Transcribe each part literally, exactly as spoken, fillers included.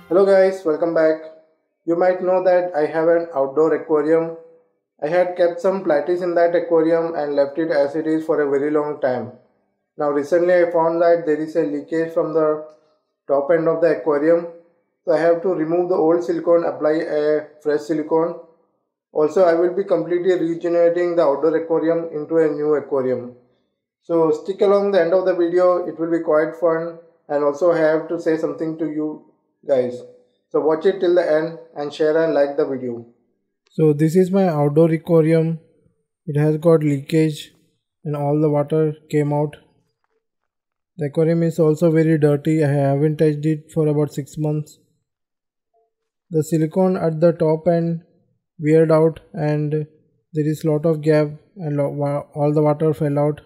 Hello guys, welcome back. You might know that I have an outdoor aquarium. I had kept some platies in that aquarium and left it as it is for a very long time. Now recently I found that there is a leakage from the top end of the aquarium. So I have to remove the old silicone, apply a fresh silicone. Also I will be completely regenerating the outdoor aquarium into a new aquarium. So stick along the end of the video, it will be quite fun, and also I have to say something to you guys. So watch it till the end and share and like the video. So this is my outdoor aquarium. It has got leakage and all the water came out. The aquarium is also very dirty. I haven't touched it for about six months. The silicone at the top end weared out and there is lot of gap and all the water fell out.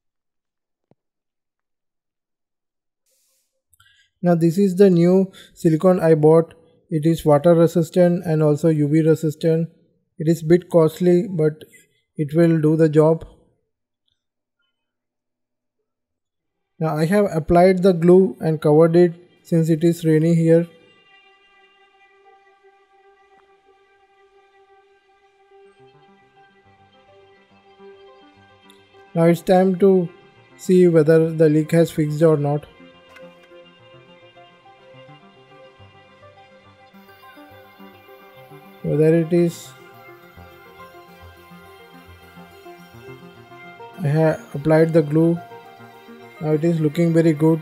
Now this is the new silicone I bought. It is water resistant and also U V resistant. It is bit costly but it will do the job. Now I have applied the glue and covered it since it is rainy here. Now it's time to see whether the leak has fixed or not. So there it is. I have applied the glue. Now it is looking very good.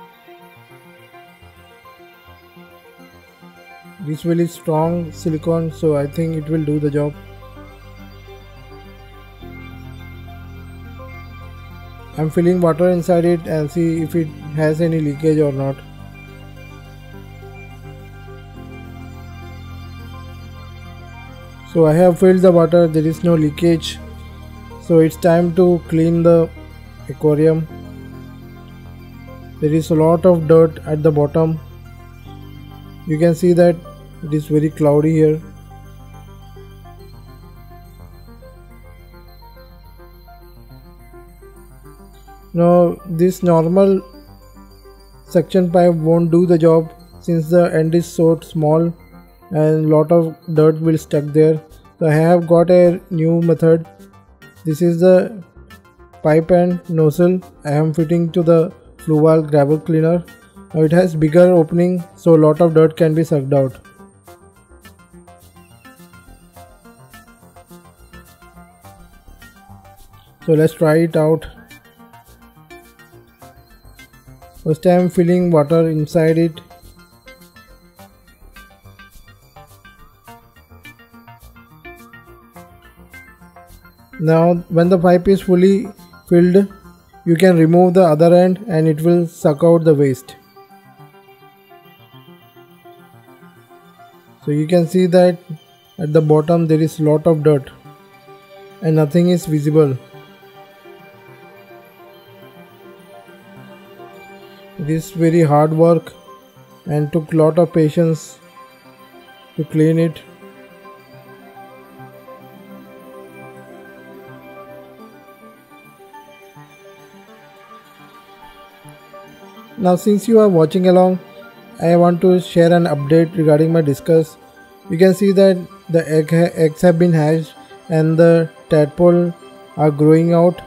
It is really strong silicone, so I think it will do the job. I'm filling water inside it and see if it has any leakage or not. So I have filled the water, there is no leakage. So it's time to clean the aquarium. There is a lot of dirt at the bottom. You can see that it is very cloudy here. Now this normal suction pipe won't do the job since the end is so small and lot of dirt will stuck there. So I have got a new method. This is the pipe and nozzle I am fitting to the fluval gravel cleaner. Now it has bigger opening so lot of dirt can be sucked out. So let's try it out. First I am filling water inside it. Now when the pipe is fully filled, you can remove the other end and it will suck out the waste. So you can see that at the bottom there is lot of dirt and nothing is visible. It is very hard work and took lot of patience to clean it. Now since you are watching along, I want to share an update regarding my discus. You can see that the egg ha eggs have been hatched and the tadpole are growing out.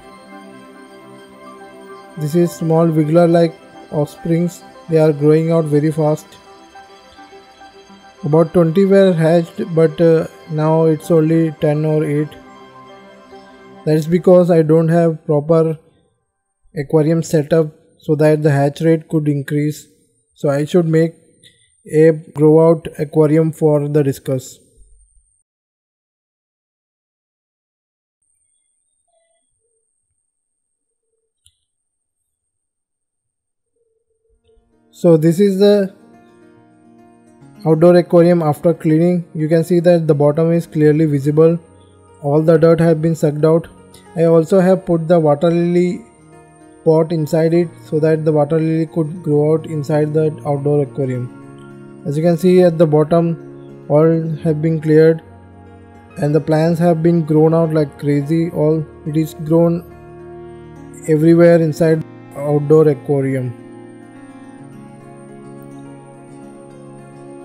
This is small wiggler like offsprings. They are growing out very fast. About twenty were hatched but uh, now it's only ten or eight. That is because I don't have proper aquarium setup so that the hatch rate could increase. So I should make a grow out aquarium for the discus. So this is the outdoor aquarium after cleaning. You can see that the bottom is clearly visible. All the dirt have been sucked out. I also have put the water lily pot inside it so that the water lily could grow out inside the outdoor aquarium. As you can see at the bottom, all have been cleared and the plants have been grown out like crazy. All it is grown everywhere inside outdoor aquarium.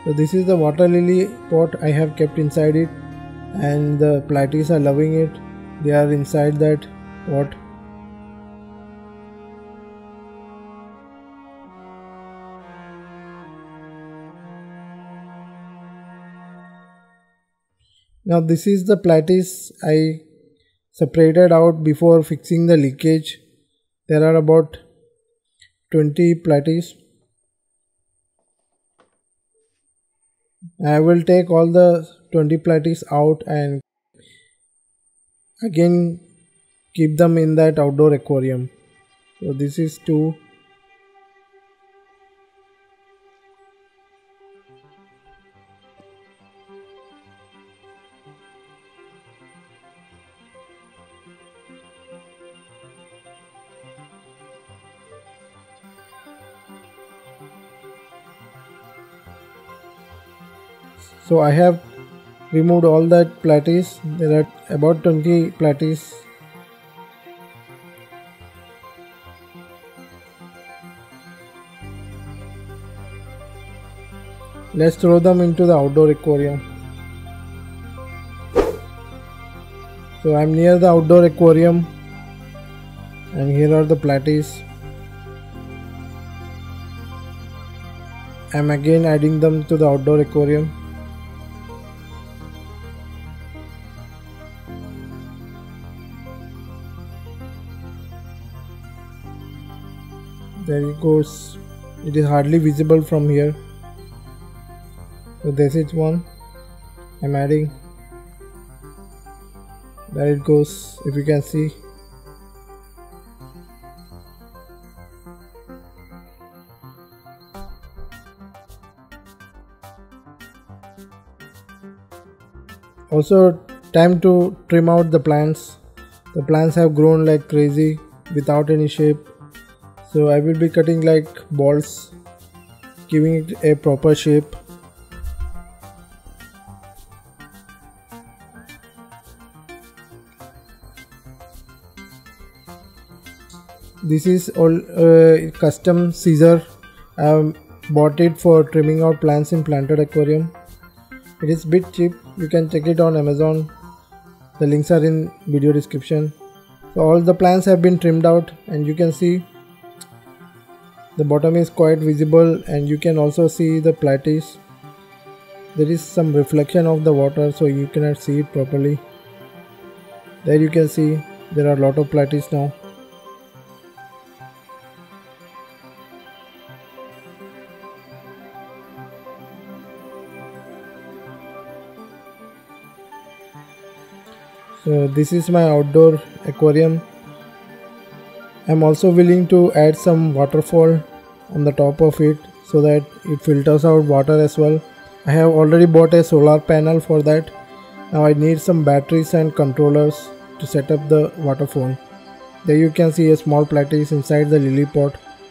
So this is the water lily pot I have kept inside it, and the platies are loving it. They are inside that pot. Now this is the platies I separated out before fixing the leakage. There are about twenty platies. I will take all the twenty platies out and again keep them in that outdoor aquarium. So this is two. So I have removed all that platies. There are about twenty platies. Let's throw them into the outdoor aquarium. So I'm near the outdoor aquarium, and here are the platies. I'm again adding them to the outdoor aquarium. There it goes. It is hardly visible from here. So this is one. I'm adding. There it goes, if you can see. Also, time to trim out the plants. The plants have grown like crazy without any shape. So I will be cutting like balls, giving it a proper shape. This is all uh, custom scissor. I have bought it for trimming out plants in planted aquarium. It is bit cheap. You can check it on Amazon. The links are in video description. So all the plants have been trimmed out, and you can see the bottom is quite visible, and you can also see the platies. There is some reflection of the water, so you cannot see it properly. There you can see there are a lot of platies now. So this is my outdoor aquarium. I'm also willing to add some waterfall on the top of it so that it filters out water as well. I have already bought a solar panel for that. Now I need some batteries and controllers to set up the waterfall. There you can see a small platies inside the lily pot.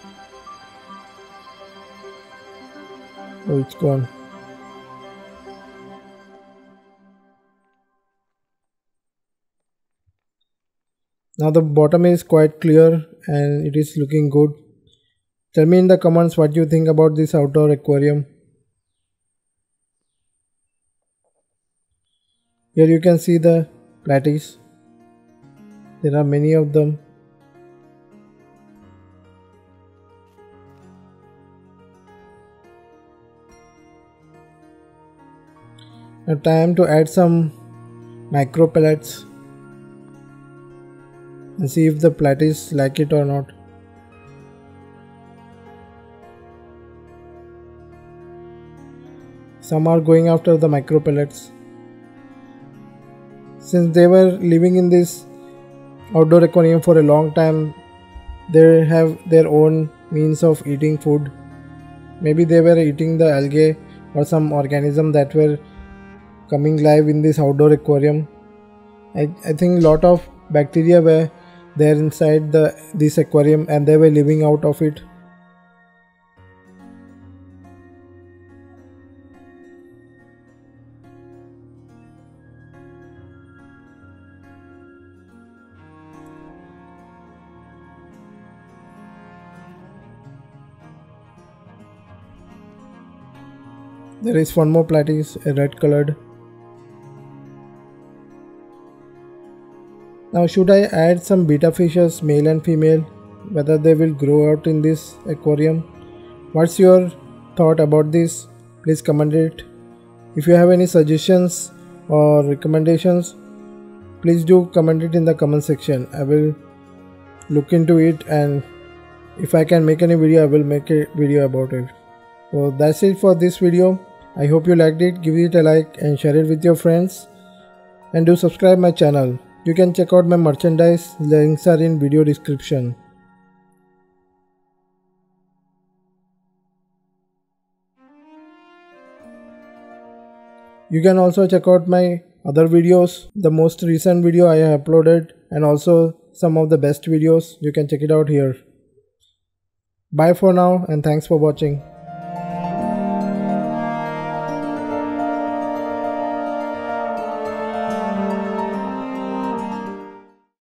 Oh, it's gone. Now the bottom is quite clear and it is looking good. Tell me in the comments what you think about this outdoor aquarium. Here you can see the platies. There are many of them. Now time to add some micro pellets and see if the platies like it or not. Some are going after the micro pellets. Since they were living in this outdoor aquarium for a long time, they have their own means of eating food. Maybe they were eating the algae or some organism that were coming live in this outdoor aquarium. I, I think a lot of bacteria were there inside the this aquarium and they were living out of it. There is one more platypus, a red colored. Now should I add some betta fishes, male and female, whether they will grow out in this aquarium? What's your thought about this? Please comment it. If you have any suggestions or recommendations, please do comment it in the comment section. I will look into it, and if I can make any video, I will make a video about it. So that's it for this video. I hope you liked it. Give it a like and share it with your friends, and do subscribe my channel. You can check out my merchandise, links are in video description. You can also check out my other videos, the most recent video I have uploaded, and also some of the best videos. You can check it out here. Bye for now, and thanks for watching.